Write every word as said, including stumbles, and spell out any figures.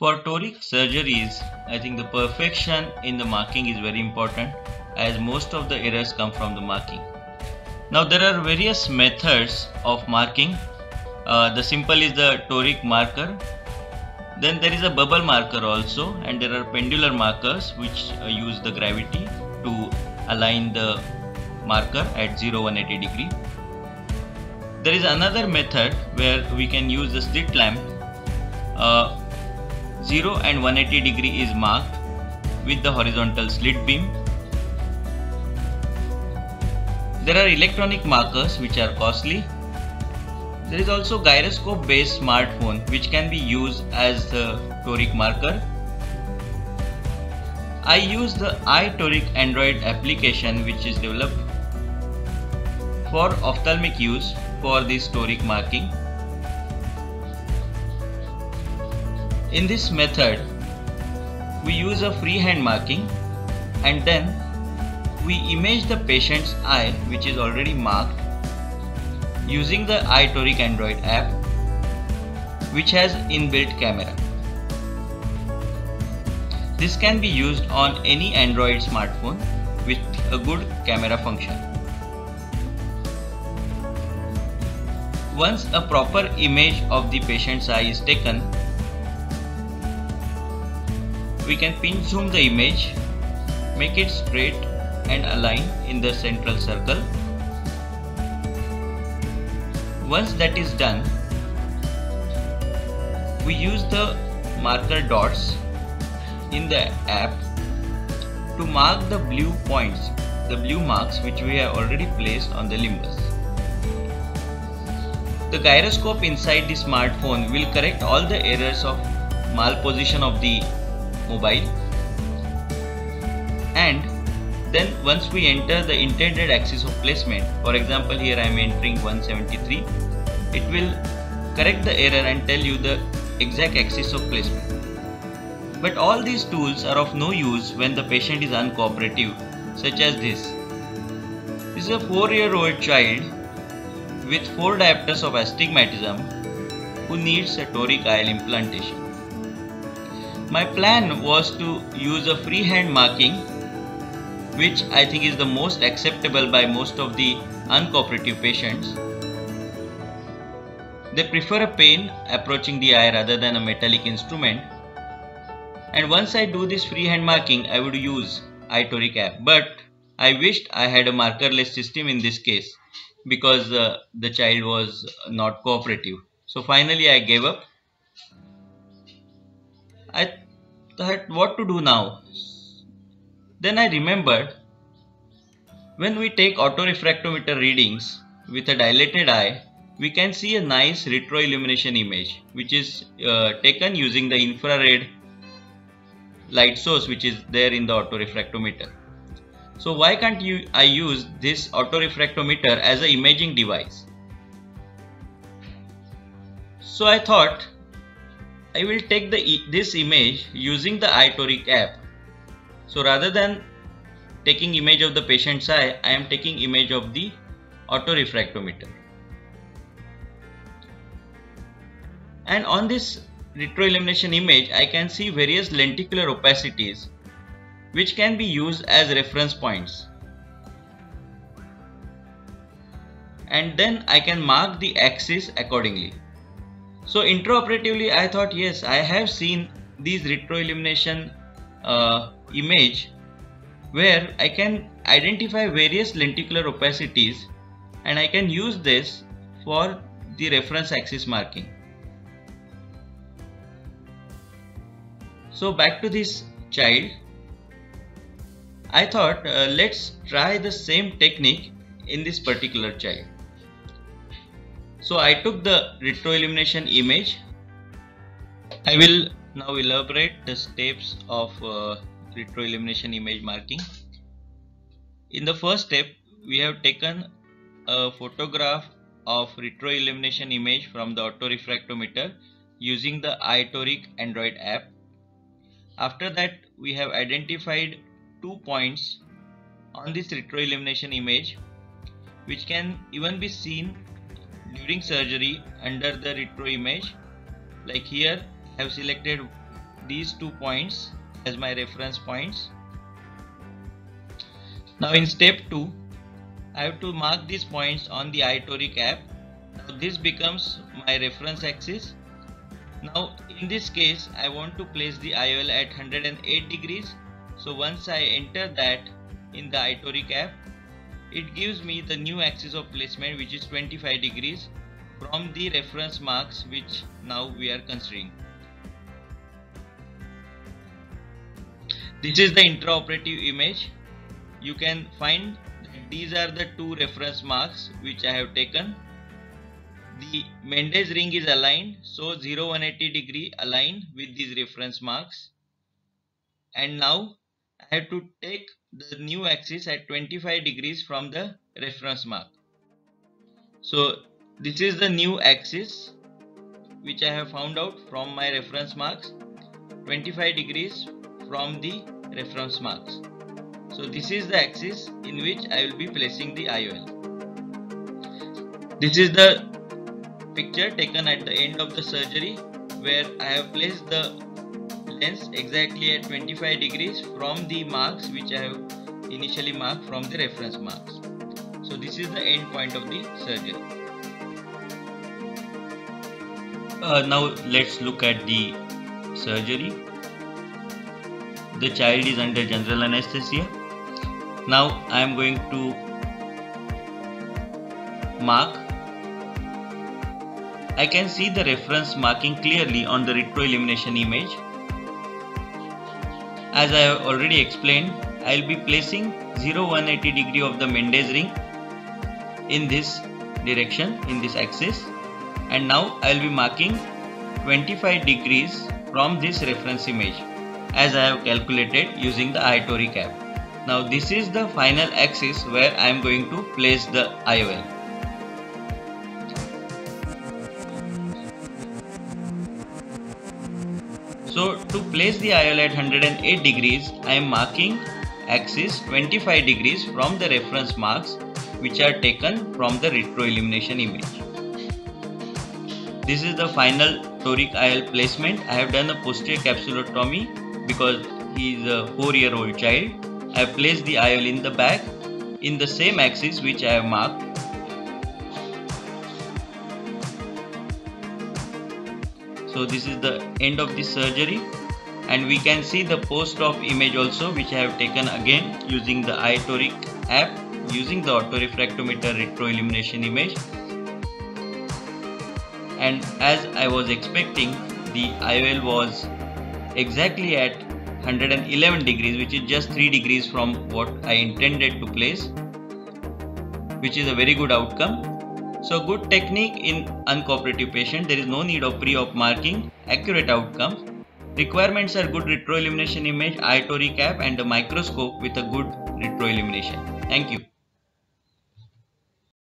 For toric surgeries, I think the perfection in the marking is very important, as most of the errors come from the marking. Now there are various methods of marking. Uh, the simple is the toric marker. Then there is a bubble marker also, and there are pendular markers which uh, use the gravity to align the marker at zero, one hundred eighty degree. There is another method where we can use the slit lamp. Uh, zero and one hundred eighty degree is marked with the horizontal slit beam. There are electronic markers which are costly. There is also gyroscope based smartphone which can be used as the toric marker. I use the iToric Android application which is developed for ophthalmic use for this toric marking. In this method, we use a freehand marking and then we image the patient's eye which is already marked using the iToric Android app which has inbuilt camera. This can be used on any Android smartphone with a good camera function. Once a proper image of the patient's eye is taken, we can pinch zoom the image, make it straight and align in the central circle. Once that is done, we use the marker dots in the app to mark the blue points, the blue marks which we have already placed on the limbus. The gyroscope inside the smartphone will correct all the errors of malposition of the mobile, and then once we enter the intended axis of placement, for example here I am entering one seventy-three, it will correct the error and tell you the exact axis of placement. But all these tools are of no use when the patient is uncooperative, such as this. This is a four year old child with four diopters of astigmatism who needs a toric I O L implantation. My plan was to use a freehand marking, which I think is the most acceptable by most of the uncooperative patients. They prefer a pen approaching the eye rather than a metallic instrument. And once I do this freehand marking, I would use iToric app. But I wished I had a markerless system in this case because uh, the child was not cooperative. So finally I gave up. I thought what to do now. Then I remembered, when we take autorefractometer readings with a dilated eye, we can see a nice retro-illumination image which is uh, taken using the infrared light source which is there in the autorefractometer. So why can't you, I use this autorefractometer as an imaging device? So I thought I will take the this image using the iToric app. So rather than taking image of the patient's eye, I am taking image of the autorefractometer. And on this retro-illumination image, I can see various lenticular opacities which can be used as reference points. And then I can mark the axis accordingly. So intraoperatively I thought, yes, I have seen these retro-illumination uh, image where I can identify various lenticular opacities and I can use this for the reference axis marking. So back to this child, I thought uh, let's try the same technique in this particular child. So I took the retro-illumination image. I will now elaborate the steps of uh, retro-illumination image marking. In the first step, we have taken a photograph of retro-illumination image from the autorefractometer using the iToric Android app. After that, we have identified two points on this retro-illumination image which can even be seen during surgery under the retro image. Like here, I have selected these two points as my reference points. Now in step two, I have to mark these points on the iToric app. Now this becomes my reference axis. Now in this case, I want to place the I O L at one hundred eight degrees. So once I enter that in the iToric app, it gives me the new axis of placement, which is twenty-five degrees from the reference marks which now we are considering. This is the intraoperative image. You can find that these are the two reference marks which I have taken. The Mendes ring is aligned, so zero one eighty degree aligned with these reference marks. And now I have to take the new axis at twenty-five degrees from the reference mark. So this is the new axis which I have found out from my reference marks, twenty-five degrees from the reference marks. So this is the axis in which I will be placing the I O L. This is the picture taken at the end of the surgery, where I have placed the lens exactly at twenty-five degrees from the marks which I have initially marked from the reference marks. So this is the end point of the surgery. Uh, now let's look at the surgery. The child is under general anesthesia. Now I am going to mark. I can see the reference marking clearly on the retro-illumination image. As I have already explained, I will be placing zero one eighty degree of the Mendes ring in this direction, in this axis, and now I will be marking twenty-five degrees from this reference image as I have calculated using the iToric app. Now this is the final axis where I am going to place the I O L. So to place the I O L at one hundred eight degrees, I am marking axis twenty-five degrees from the reference marks which are taken from the retro-illumination image. This is the final Toric I O L placement. I have done a posterior capsulotomy because he is a four year old child. I have placed the I O L in the back in the same axis which I have marked. So this is the end of the surgery, and we can see the post-op image also, which I have taken again using the iToric app, using the autorefractometer retro-illumination image. And as I was expecting, the I O L was exactly at one hundred eleven degrees, which is just three degrees from what I intended to place, which is a very good outcome. So good technique in uncooperative patient. There is no need of pre-op marking, accurate outcomes. Requirements are good retro-illumination image, iToric app, and a microscope with a good retro-illumination. Thank you.